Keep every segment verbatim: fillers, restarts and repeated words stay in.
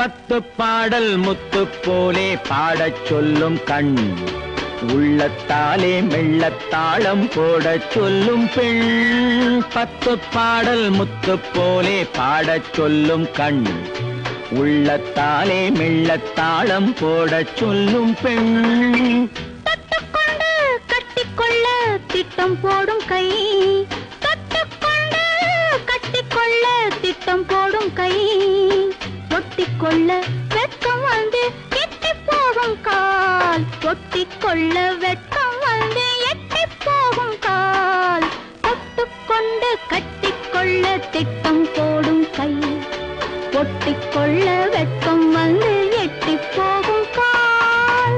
பத்து பாடல் முத்து போலே பாடச் சொல்லும் கண் உள்ளத்தாலே மெள்ளத்தாளம் போடச் சொல்லும் பெண் பத்து பாடல் முத்து போலே பாடச் சொல்லும் கண் உள்ளத்தாலே மெள்ளத்தாளம் போடச் சொல்லும் பெண் தொட்டுக்கொண்டு கட்டிக்கொள்ள திட்டம் போடும் கை தொட்டுக்கொண்டு கட்டிக்கொள்ள திட்டம் போடும் கை ஒட்டிக்கொள்ள வெட்கம் வந்து எட்டி போகும் கால் ஒட்டிக்கொள்ள வெட்கம் வந்து எட்டி போகும் கால் தொட்டுக்கொண்டு கட்டிக்கொள்ள திட்டம் போடும் கை ஒட்டிக்கொள்ள வெட்கம் வந்து எட்டி போகும் கால்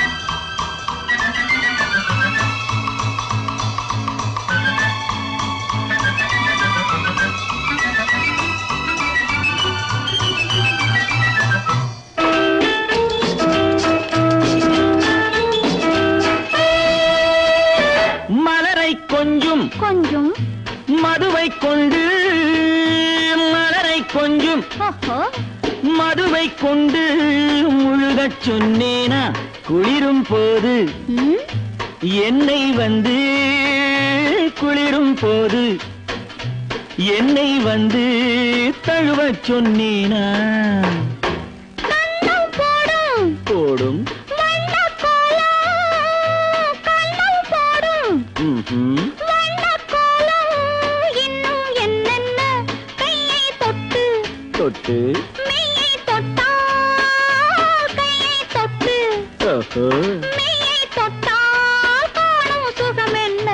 மலரை கொஞ்சும் கொஞ்சம் மதுவை கொண்டு மலரை கொஞ்சும் மதுவை கொண்டு முழுகச் சொன்னேனா குளிரும் போது என்னை வந்து குளிரும் போது என்னை வந்து தழுவச் சொன்னேனா போடும் தொட்டு மெய்யை தொட்டால் கையை தொட்டு மெய்யை தொட்டால் காணும் சுகம் என்ன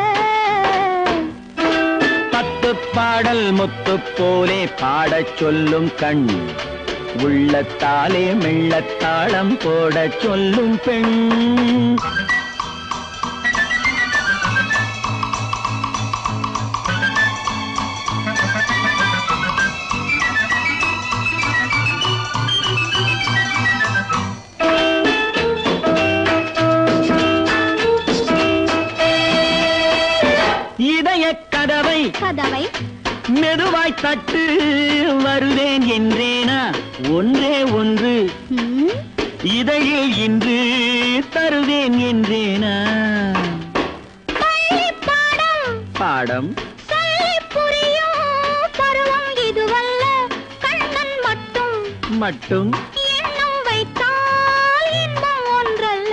பத்து பாடல் முத்து போலே பாடச் சொல்லும் கண் உள்ளத்தாலே மெள்ளத்தாளம் போடச் சொல்லும் பெண் இதய கதவை கதவை மெதுவாய் தட்டு வருவேன் என்றேனா ஒன்றே ஒன்று இதழில் இன்று தருவேன் என்றேனா பாடம் பாடம் புரியும் பருவம் இதுவல்ல கண்ணன் மட்டும் மட்டும் எண்ணம் வைத்தால் இன்பம் ஒன்றல்ல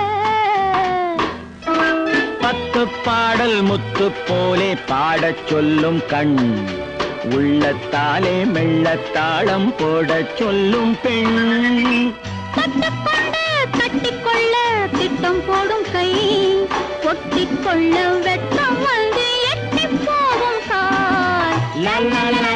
பத்து பாடல் முத்து போலே பாடச் சொல்லும் கண் உள்ளத்தாலே மெள்ளத்தாளம் போடச் சொல்லும் பெண் தொட்டுக்கொண்டு கட்டிக்கொள்ள திட்டம் போடும் கை ஒட்டிக்கொள்ள வெட்கம் வந்து எட்டி போகும் கால்